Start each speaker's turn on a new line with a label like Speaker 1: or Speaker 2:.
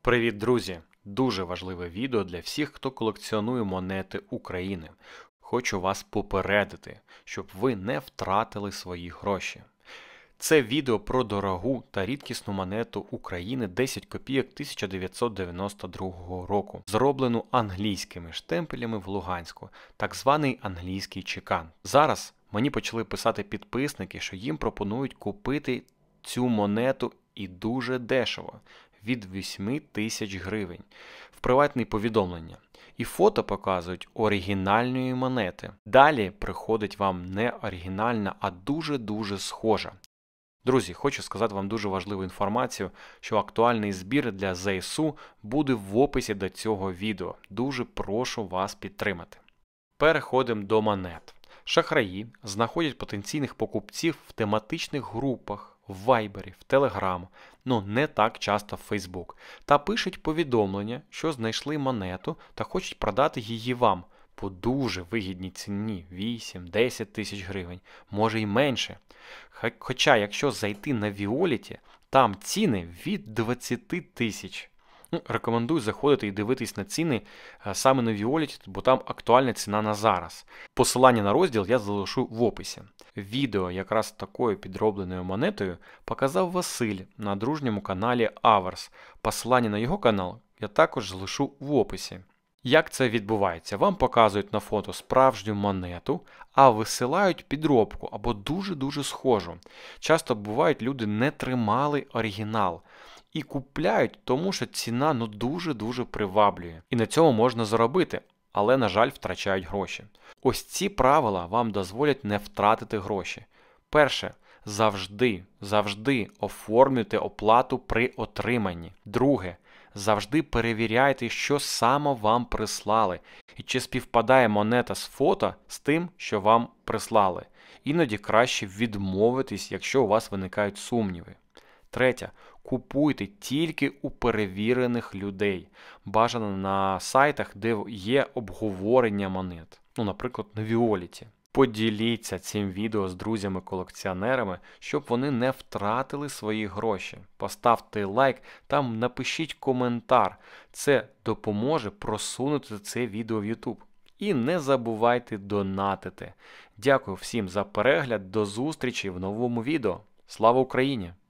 Speaker 1: Привіт, друзі! Дуже важливе відео для всіх, хто колекціонує монети України. Хочу вас попередити, щоб ви не втратили свої гроші. Це відео про дорогу та рідкісну монету України 10 копійок 1992 року, зроблену англійськими штемпелями в Луганську, так званий англійський чекан. Зараз мені почали писати підписники, що їм пропонують купити цю монету і дуже дешево. Від 8 тисяч гривень в приватні повідомлення. І фото показують оригінальної монети. Далі приходить вам не оригінальна, а дуже-дуже схожа. Друзі, хочу сказати вам дуже важливу інформацію, що актуальний збір для ЗСУ буде в описі до цього відео. Дуже прошу вас підтримати. Переходимо до монет. Шахраї знаходять потенційних покупців в тематичних групах, в Вайбері, в Телеграм, не так часто в Facebook, та пишуть повідомлення, що знайшли монету та хочуть продати її вам по дуже вигідній ціні – 8-10 тисяч гривень, може й менше. Хоча, якщо зайти на Віоліті, там ціни від 20 тисяч. Рекомендую заходити і дивитись на ціни саме на Віоліті, бо там актуальна ціна на зараз. Посилання на розділ я залишу в описі. Відео якраз такою підробленою монетою показав Василь на дружньому каналі Аверс. Посилання на його канал я також залишу в описі. Як це відбувається? Вам показують на фото справжню монету, а висилають підробку або дуже-дуже схожу. Часто бувають, люди не тримали оригінал. І купляють, тому що ціна дуже-дуже приваблює. І на цьому можна заробити, але, на жаль, втрачають гроші. Ось ці правила вам дозволять не втратити гроші. Перше, завжди оформлюйте оплату при отриманні. Друге, завжди перевіряйте, що саме вам прислали, і чи співпадає монета з фото з тим, що вам прислали. Іноді краще відмовитись, якщо у вас виникають сумніви. Третє. Купуйте тільки у перевірених людей. Бажано на сайтах, де є обговорення монет. Наприклад, на Віоліті. Поділіться цим відео з друзями-колекціонерами, щоб вони не втратили свої гроші. Поставте лайк, там напишіть коментар. Це допоможе просунути це відео в YouTube. І не забувайте донатити. Дякую всім за перегляд, до зустрічі в новому відео. Слава Україні!